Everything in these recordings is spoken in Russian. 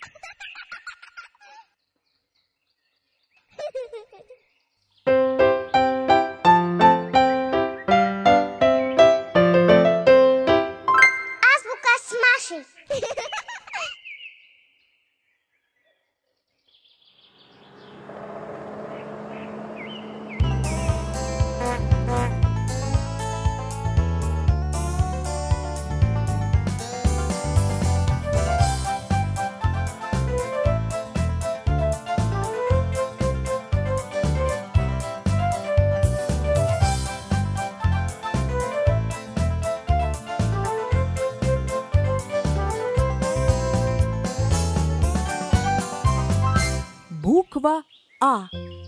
Азбука с Машей. Буква А.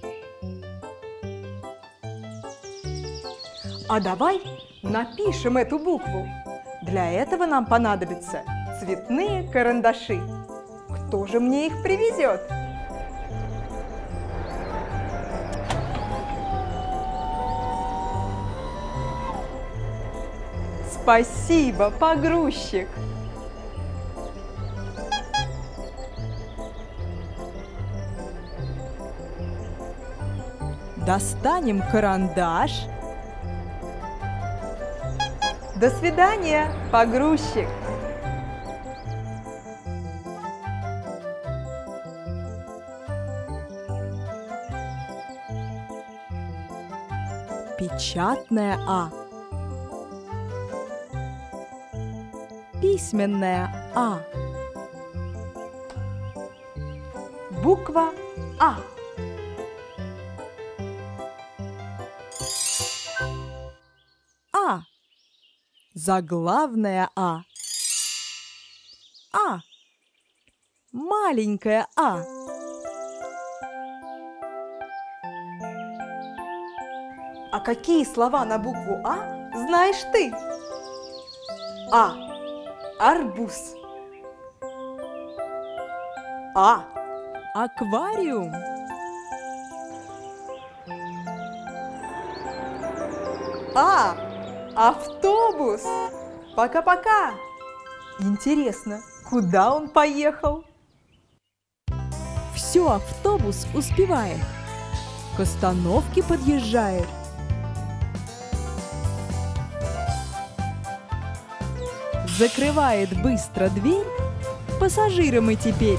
А давай напишем эту букву. Для этого нам понадобятся цветные карандаши. Кто же мне их привезет? Спасибо, погрузчик! Достанем карандаш. До свидания, погрузчик! Печатная А. Письменная А. Буква А. А. Заглавная А. А. Маленькая А. А какие слова на букву А знаешь ты? А. Арбуз. А. Аквариум. А. Автобус. Пока-пока. Интересно, куда он поехал? Все, автобус успевает. К остановке подъезжает. Закрывает быстро дверь. Пассажиры мы теперь.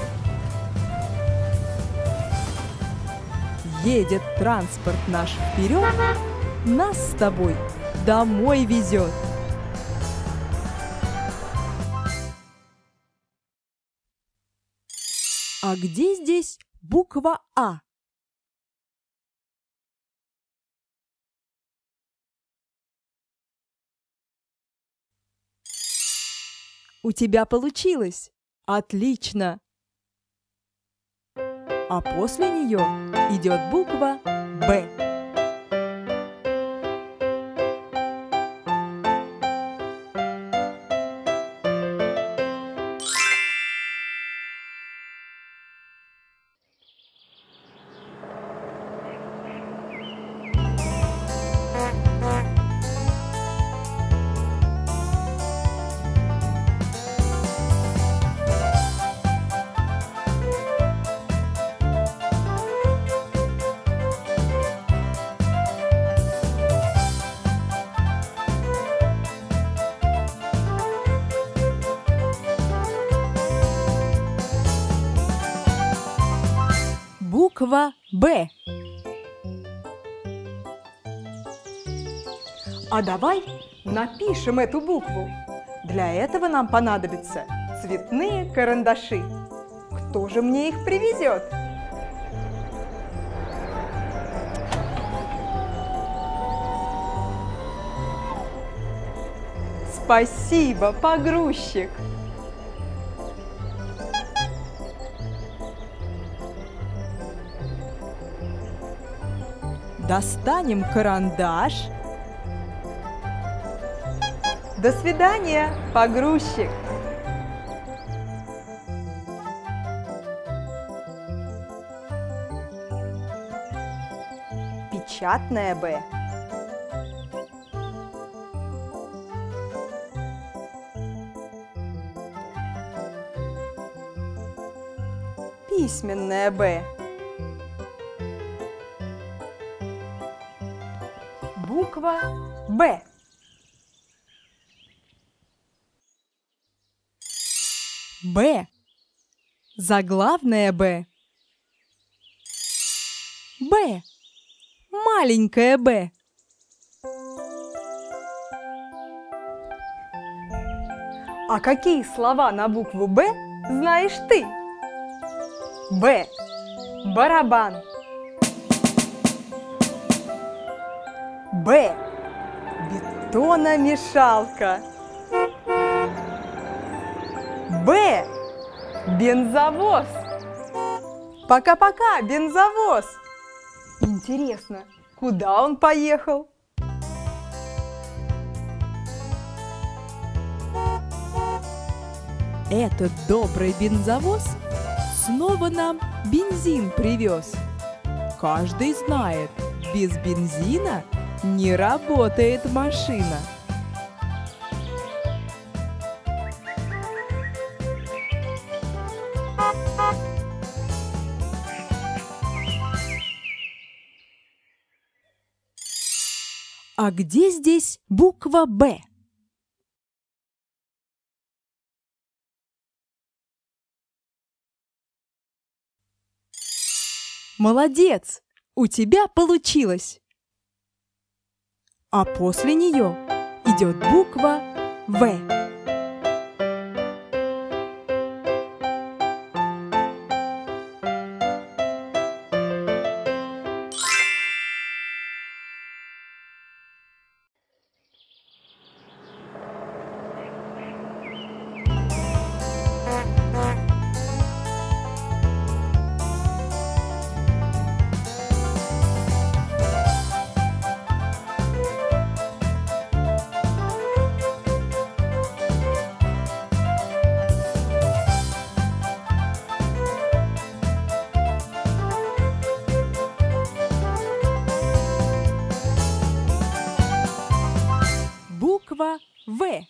Едет транспорт наш вперед, нас с тобой домой везет. А где здесь буква А? У тебя получилось! Отлично! А после нее идет буква Б. Буква Б. А давай напишем эту букву. Для этого нам понадобятся цветные карандаши. Кто же мне их привезет? Спасибо, погрузчик! Достанем карандаш. До свидания, погрузчик! Печатная Б. Письменное «Б». Буква «Б». Б. Заглавное «Б». Б. Маленькое «Б». А какие слова на букву «Б» знаешь ты? Б. Барабан. Б. Бетономешалка. Б. Бензовоз. Пока-пока, бензовоз. Интересно, куда он поехал? Этот добрый бензовоз снова нам бензин привез. Каждый знает, без бензина не работает машина. А где здесь буква «Б»? Молодец! У тебя получилось! А после нее идет буква «В». Буква «В».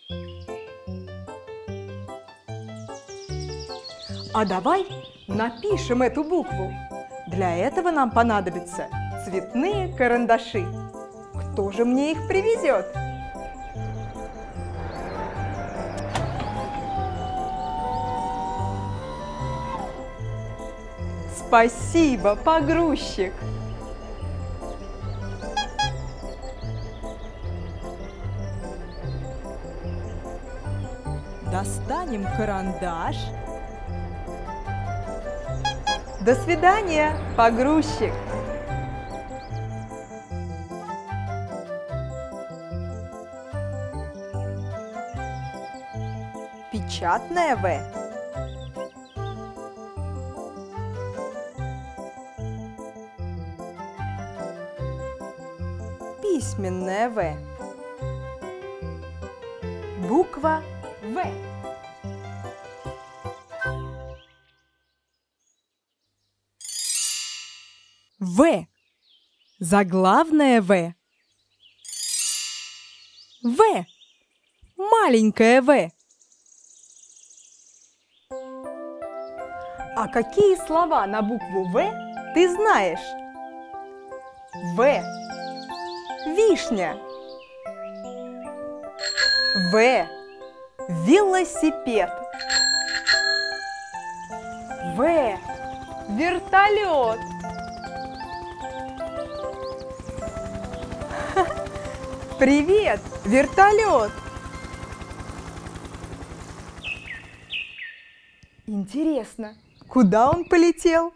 А давай напишем эту букву. Для этого нам понадобятся цветные карандаши. Кто же мне их привезет? Спасибо, погрузчик! Достанем карандаш. До свидания, погрузчик! Печатное «В». Письменное «В». Буква «В». В. Заглавное «В». В. Маленькое «В». А какие слова на букву «В» ты знаешь? В. Вишня. В. Велосипед. В. Вертолет. Привет, вертолет! Интересно, куда он полетел?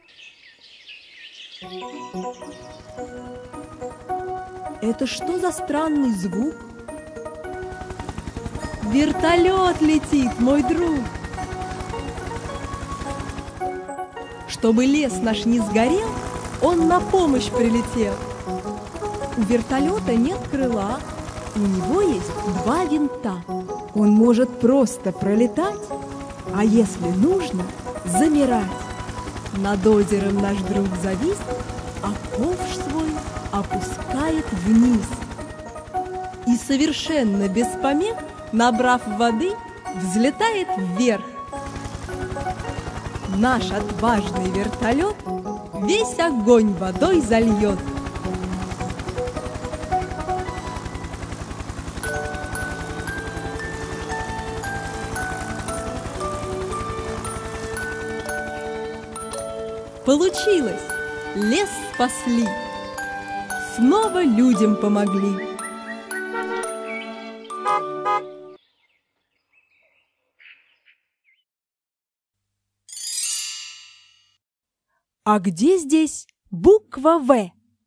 Это что за странный звук? Вертолет летит, мой друг! Чтобы лес наш не сгорел, он на помощь прилетел. У вертолета нет крыла, у него есть 2 винта. Он может просто пролетать, а если нужно, замирать. Над озером наш друг завис, а ковш свой опускает вниз. И совершенно без помех, набрав воды, взлетает вверх. Наш отважный вертолет весь огонь водой зальет. Получилось! Лес спасли! Снова людям помогли! А где здесь буква «В»?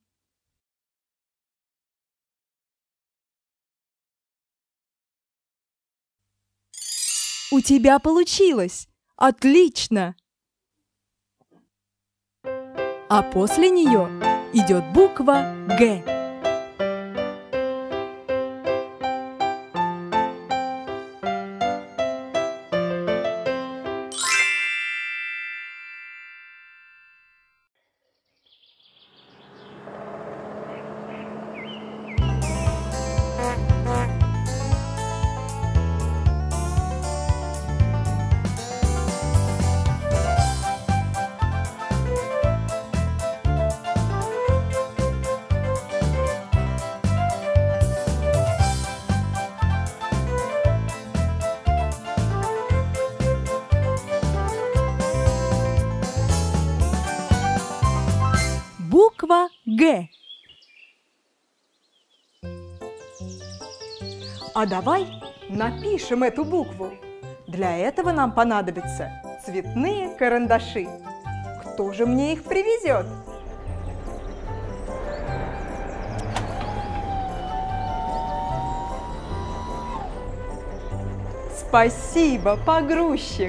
У тебя получилось! Отлично! А после нее идет буква «Г». Буква «Г». А давай напишем эту букву. Для этого нам понадобятся цветные карандаши. Кто же мне их привезет? Спасибо, погрузчик!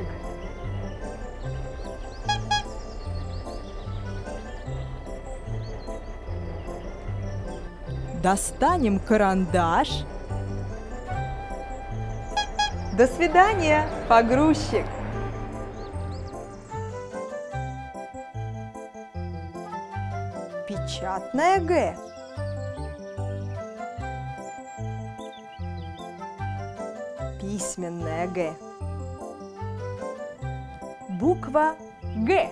Достанем карандаш. До свидания, погрузчик! Печатная «Г». Письменная «Г». Буква «Г».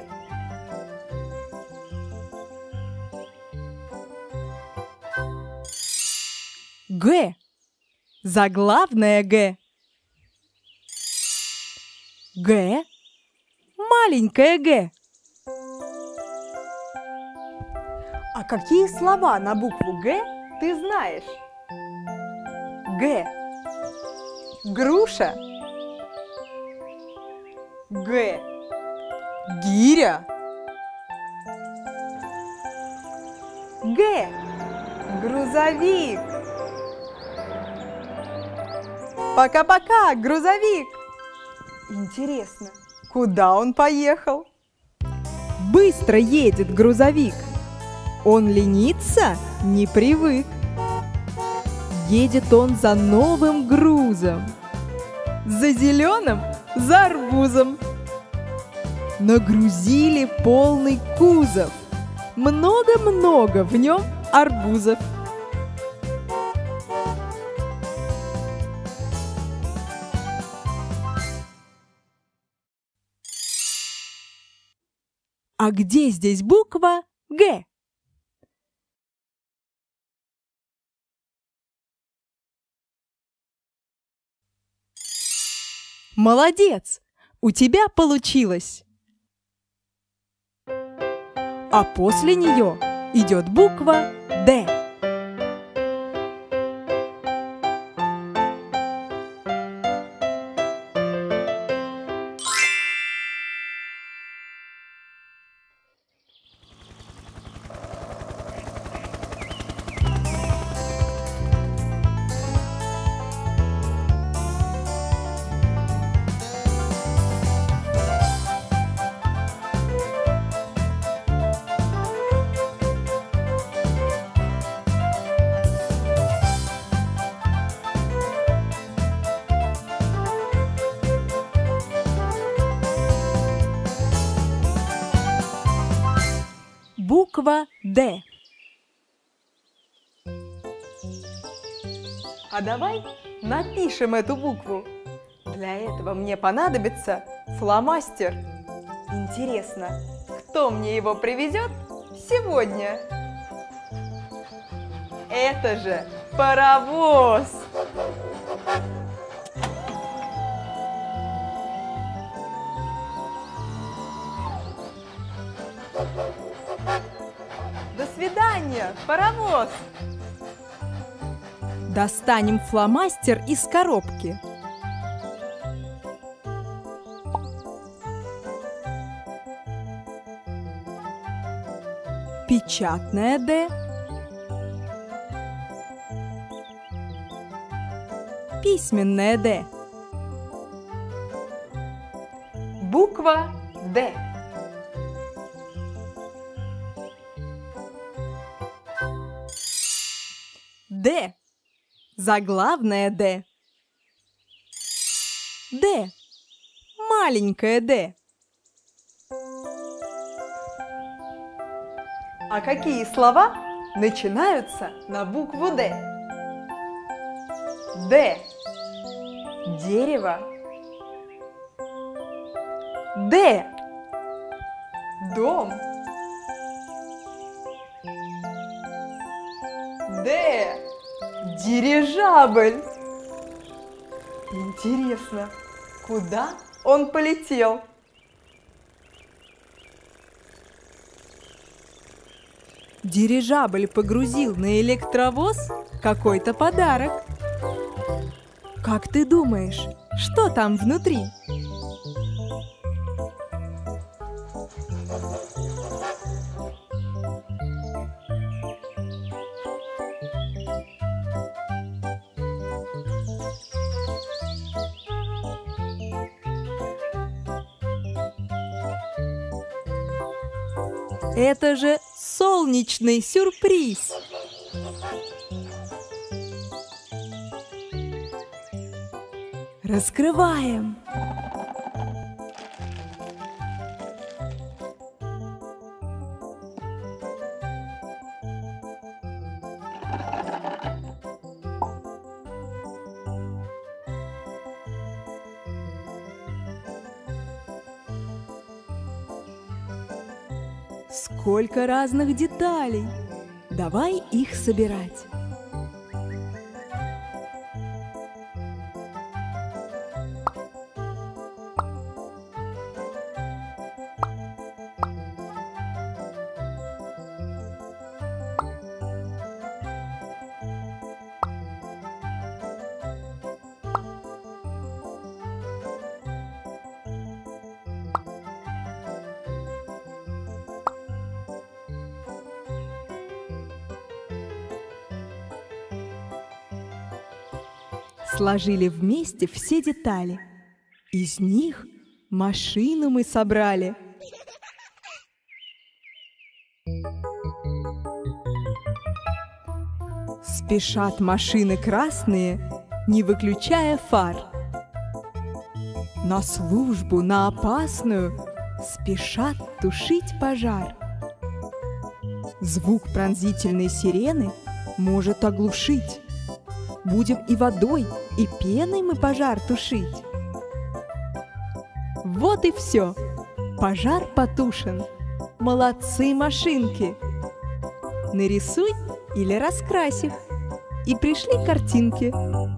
Г. Заглавная Г. Г. Маленькая Г. А какие слова на букву «Г» ты знаешь? Г. Груша. Г. Гиря. Г. Грузовик. Пока-пока, грузовик. Интересно, куда он поехал? Быстро едет грузовик. Он лениться не привык. Едет он за новым грузом. За зеленым, за арбузом. Нагрузили полный кузов. Много-много в нем арбузов. А где здесь буква «Г»? Молодец! У тебя получилось! А после нее идет буква «Д». Буква «Д». А давай напишем эту букву. Для этого мне понадобится фломастер. Интересно, кто мне его привезет сегодня? Это же паровоз! До свидания, паровоз! Достанем фломастер из коробки. Печатная «Д», письменная «Д», Буква «Д». Д, заглавная «Д», Д, маленькая «Д». А какие слова начинаются на букву «Д»? Д. Дерево. Д. Дом. Д. Дирижабль. Интересно, куда он полетел? Дирижабль погрузил на электровоз какой-то подарок. Как ты думаешь, что там внутри? Это же солнечный сюрприз! Раскрываем! Сколько разных деталей! Давай их собирать. Сложили вместе все детали. Из них машину мы собрали. Спешат машины красные, не выключая фар. На службу, на опасную спешат тушить пожар. Звук пронзительной сирены может оглушить. Будем и водой, и пеной мы пожар тушить. Вот и все. Пожар потушен. Молодцы, машинки! Нарисуй или раскрась их. И пришли картинки.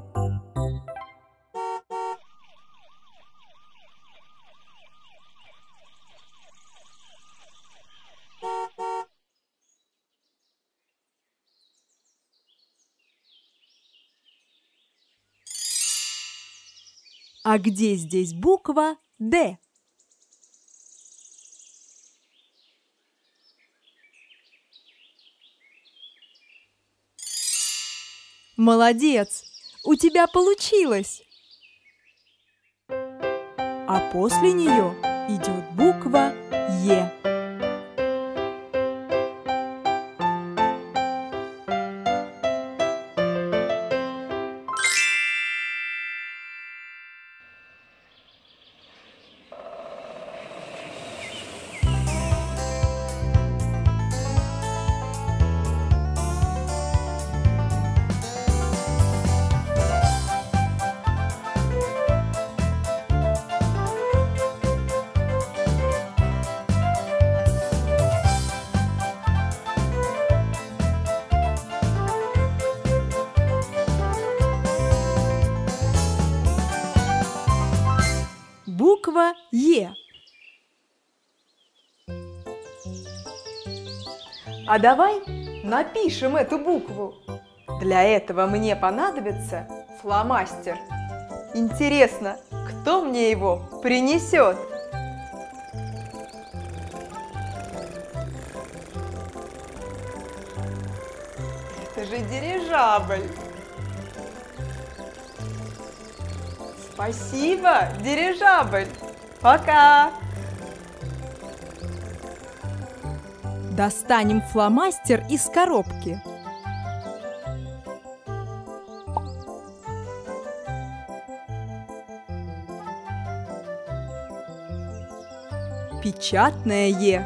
А где здесь буква «Д»? Молодец! У тебя получилось! А после нее идет буква «Е». Буква Е. А давай напишем эту букву. Для этого мне понадобится фломастер. Интересно, кто мне его принесет? Это же дирижабль. Спасибо, дирижабль. Пока. Достанем фломастер из коробки. Печатное Е.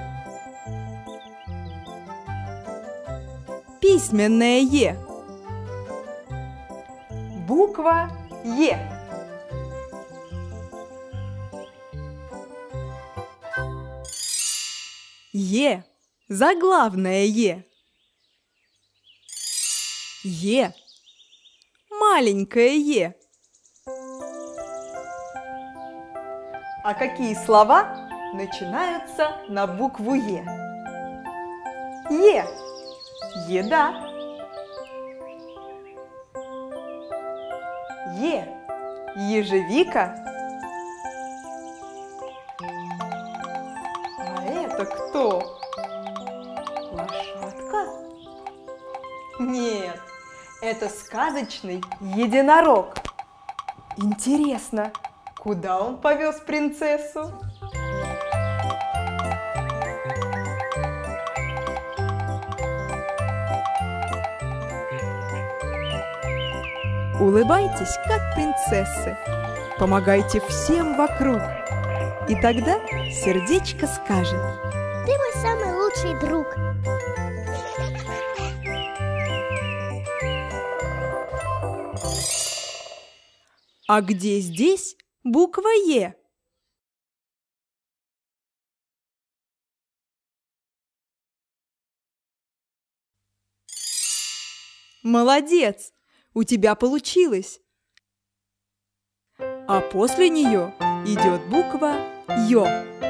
Письменное Е. Буква Е. Е. Заглавное Е. Е. Маленькое Е. А какие слова начинаются на букву Е? Е. Еда. Е. Ежевика. А это кто? Лошадка? Нет, это сказочный единорог. Интересно, куда он повез принцессу? Улыбайтесь, как принцессы. Помогайте всем вокруг. И тогда сердечко скажет: Ты мой самый лучший друг. а где здесь буква Е? Молодец! У тебя получилось! А после нее идет буква Ё.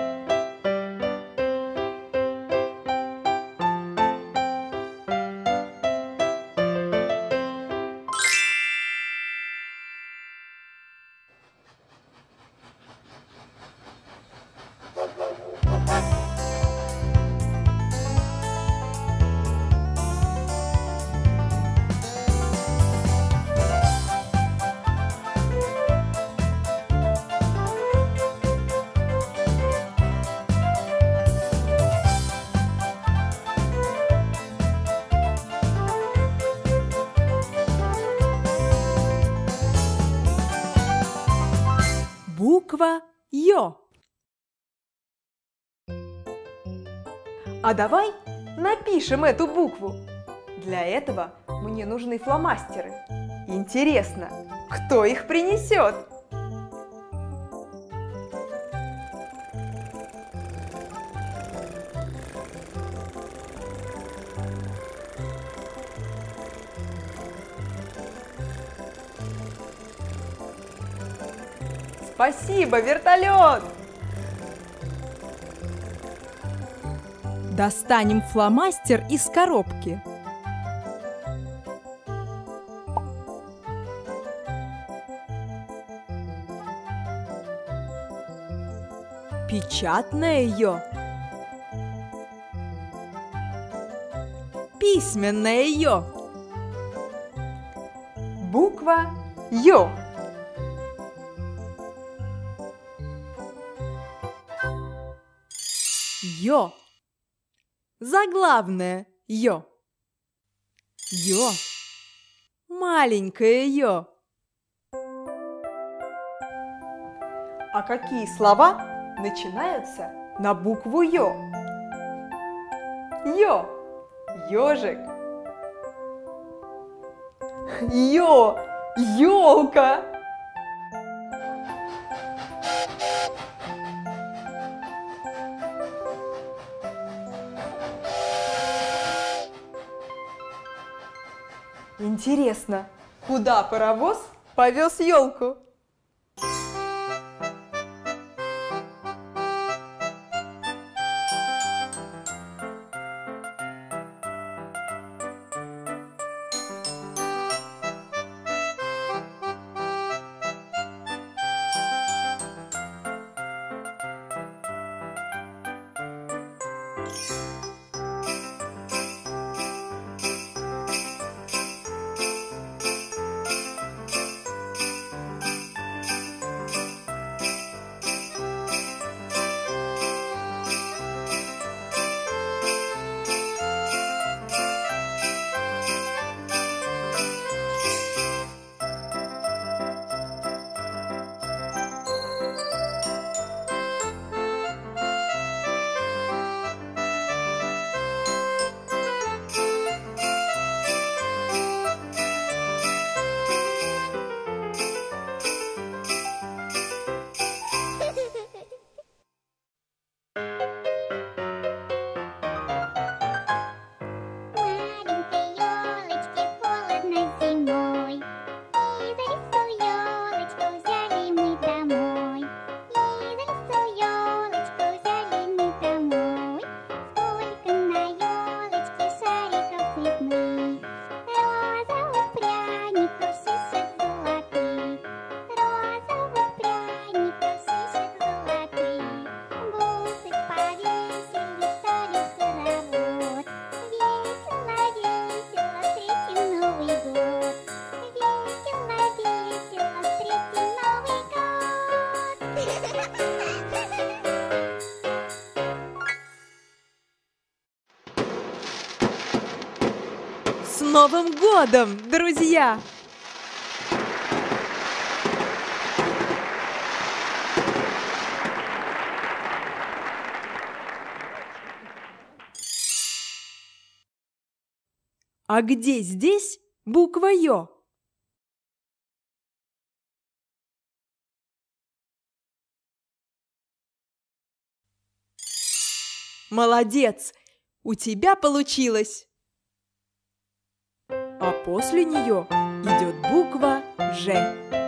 Буква Ё. А давай напишем эту букву. Для этого мне нужны фломастеры. Интересно, кто их принесет? Спасибо, вертолет! Достанем фломастер из коробки. Печатное Ё. Письменное Ё. Буква Ё. Ё. Заглавное Ё. Ё. Маленькое Ё. А какие слова начинаются на букву Ё? Ё. Ёжик. Ё. Ёлка. Интересно, куда паровоз повез елку? С Новым годом, друзья! А где здесь буква Ё? Молодец! У тебя получилось! А после нее идет буква Ж.